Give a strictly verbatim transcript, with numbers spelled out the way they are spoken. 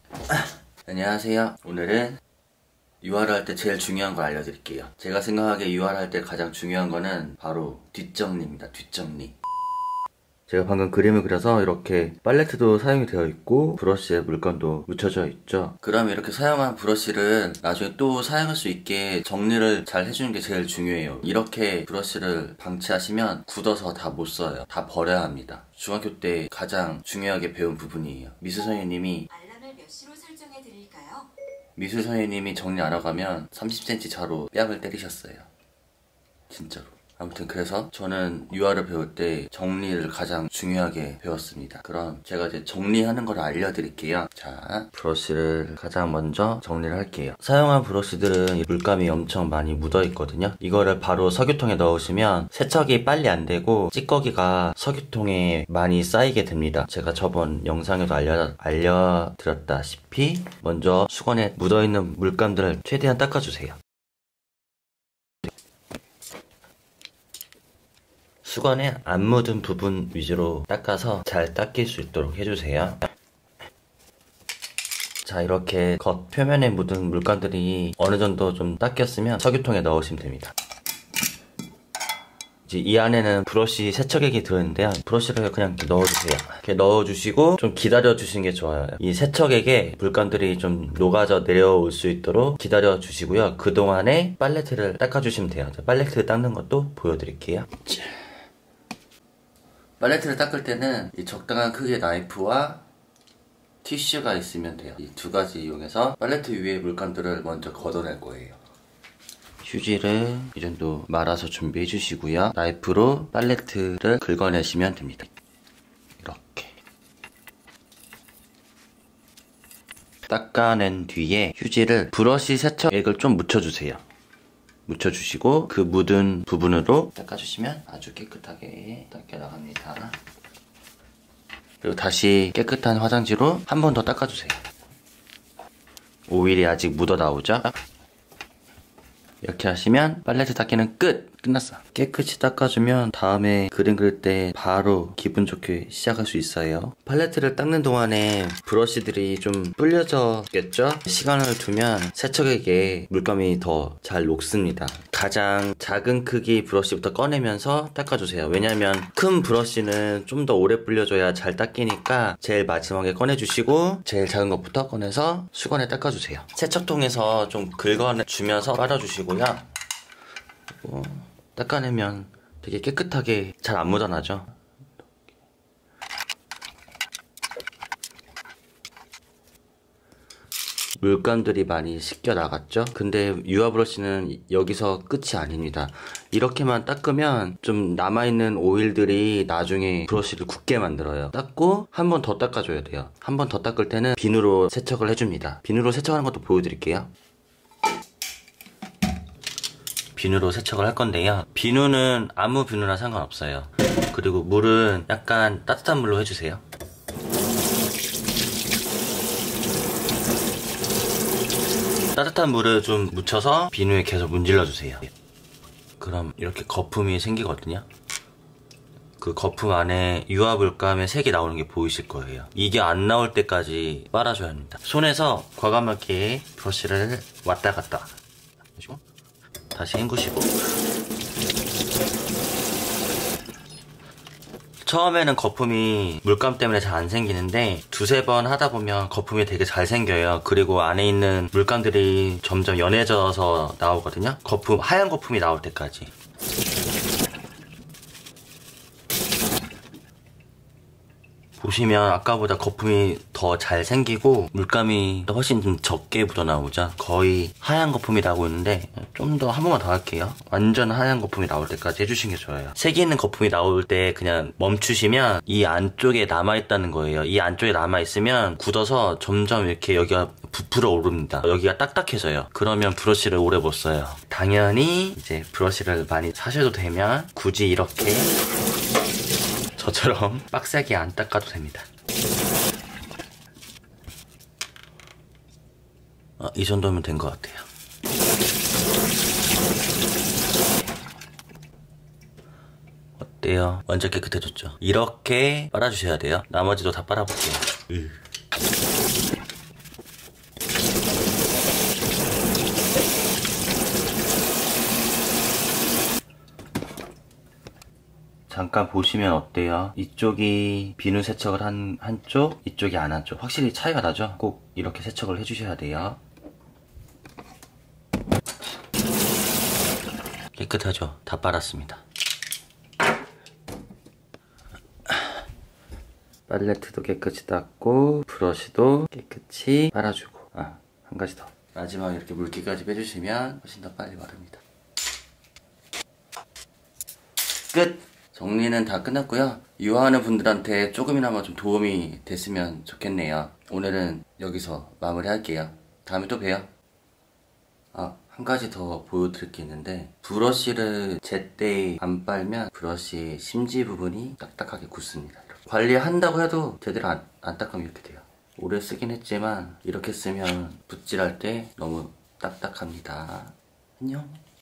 안녕하세요. 오늘은 유화를 할 때 제일 중요한 걸 알려드릴게요. 제가 생각하기에 유화를 할 때 가장 중요한 거는 바로 뒷정리입니다. 뒷정리. 제가 방금 그림을 그려서 이렇게 팔레트도 사용이 되어 있고 브러쉬에 물감도 묻혀져 있죠. 그럼 이렇게 사용한 브러쉬를 나중에 또 사용할 수 있게 정리를 잘 해주는 게 제일 중요해요. 이렇게 브러쉬를 방치하시면 굳어서 다 못 써요. 다 버려야 합니다. 중학교 때 가장 중요하게 배운 부분이에요. 미술 선생님이 알람을 몇 시로 설정해 드릴까요? 미술 선생님이 정리 안 하고 가면 삼십 센티미터 차로 뺨을 때리셨어요. 진짜로. 아무튼 그래서 저는 유화를 배울 때 정리를 가장 중요하게 배웠습니다. 그럼 제가 이제 정리하는 걸 알려드릴게요. 자, 브러쉬를 가장 먼저 정리를 할게요. 사용한 브러쉬들은 물감이 엄청 많이 묻어 있거든요. 이거를 바로 석유통에 넣으시면 세척이 빨리 안 되고 찌꺼기가 석유통에 많이 쌓이게 됩니다. 제가 저번 영상에도 알려, 알려드렸다시피 먼저 수건에 묻어 있는 물감들을 최대한 닦아주세요. 수건에 안 묻은 부분 위주로 닦아서 잘 닦일 수 있도록 해주세요. 자, 이렇게 겉 표면에 묻은 물감들이 어느 정도 좀 닦였으면 석유통에 넣으시면 됩니다. 이제 이 안에는 브러쉬 세척액이 들어있는데요. 브러쉬를 그냥 이렇게 넣어주세요. 이렇게 넣어주시고 좀 기다려주시는 게 좋아요. 이 세척액에 물감들이 좀 녹아져 내려올 수 있도록 기다려주시고요. 그동안에 팔레트를 닦아주시면 돼요. 팔레트 닦는 것도 보여드릴게요. 팔레트를 닦을 때는 이 적당한 크기의 나이프와 티슈가 있으면 돼요. 이 두 가지 이용해서 팔레트 위에 물감들을 먼저 걷어낼 거예요. 휴지를 이 정도 말아서 준비해 주시고요. 나이프로 팔레트를 긁어내시면 됩니다. 이렇게 닦아낸 뒤에 휴지를 브러쉬 세척액을 좀 묻혀주세요. 묻혀주시고 그 묻은 부분으로 닦아주시면 아주 깨끗하게 닦여 나갑니다. 그리고 다시 깨끗한 화장지로 한 번 더 닦아주세요. 오일이 아직 묻어 나오죠? 이렇게 하시면 팔레트 닦기는 끝! 끝났어. 깨끗이 닦아주면 다음에 그림 그릴 때 바로 기분 좋게 시작할 수 있어요. 팔레트를 닦는 동안에 브러쉬들이 좀 불려졌겠죠? 시간을 두면 세척액에 물감이 더 잘 녹습니다. 가장 작은 크기 브러쉬부터 꺼내면서 닦아주세요. 왜냐면 큰 브러쉬는 좀 더 오래 불려줘야 잘 닦이니까 제일 마지막에 꺼내주시고 제일 작은 것부터 꺼내서 수건에 닦아주세요. 세척통에서 좀 긁어주면서 빨아주시고요. 그리고 닦아내면 되게 깨끗하게 잘 안 묻어나죠. 물감들이 많이 씻겨 나갔죠. 근데 유화 브러쉬는 여기서 끝이 아닙니다. 이렇게만 닦으면 좀 남아있는 오일들이 나중에 브러쉬를 굳게 만들어요. 닦고 한 번 더 닦아줘야 돼요. 한 번 더 닦을 때는 비누로 세척을 해줍니다. 비누로 세척하는 것도 보여드릴게요. 비누로 세척을 할 건데요. 비누는 아무 비누나 상관없어요. 그리고 물은 약간 따뜻한 물로 해주세요. 따뜻한 물을 좀 묻혀서 비누에 계속 문질러주세요. 그럼 이렇게 거품이 생기거든요. 그 거품 안에 유화 물감의 색이 나오는 게 보이실 거예요. 이게 안 나올 때까지 빨아줘야 합니다. 손에서 과감하게 브러쉬를 왔다 갔다 하시고 다시 헹구시고. 처음에는 거품이 물감 때문에 잘 안 생기는데 두세 번 하다 보면 거품이 되게 잘 생겨요. 그리고 안에 있는 물감들이 점점 연해져서 나오거든요. 거품, 하얀 거품이 나올 때까지. 보시면 아까보다 거품이 더 잘 생기고 물감이 훨씬 좀 적게 묻어나오죠. 거의 하얀 거품이 나오고 있는데 좀 더 한 번만 더 할게요. 완전 하얀 거품이 나올 때까지 해주시는 게 좋아요. 색이 있는 거품이 나올 때 그냥 멈추시면 이 안쪽에 남아있다는 거예요. 이 안쪽에 남아있으면 굳어서 점점 이렇게 여기가 부풀어 오릅니다. 여기가 딱딱해져요. 그러면 브러쉬를 오래 못 써요. 당연히 이제 브러쉬를 많이 사셔도 되면 굳이 이렇게 저처럼 빡세게 안 닦아도 됩니다. 아, 이 정도면 된 것 같아요. 어때요? 완전 깨끗해졌죠? 이렇게 빨아주셔야 돼요. 나머지도 다 빨아볼게요. 으. 잠깐 보시면 어때요? 이쪽이 비누 세척을 한 한쪽, 이쪽이 안 한쪽. 확실히 차이가 나죠? 꼭 이렇게 세척을 해주셔야 돼요. 깨끗하죠? 다 빨았습니다. 팔레트도 깨끗이 닦고 브러쉬도 깨끗이 빨아주고, 아, 한 가지 더. 마지막에 이렇게 물기까지 빼주시면 훨씬 더 빨리 마릅니다. 끝! 정리는 다 끝났고요. 유아하는 분들한테 조금이나마 좀 도움이 됐으면 좋겠네요. 오늘은 여기서 마무리 할게요. 다음에 또 봬요. 아, 한 가지 더 보여드릴 게 있는데, 브러쉬를 제때 안 빨면 브러쉬 심지 부분이 딱딱하게 굳습니다. 관리한다고 해도 제대로 안, 안 닦으면 이렇게 돼요. 오래 쓰긴 했지만 이렇게 쓰면 붓질할 때 너무 딱딱합니다. 안녕.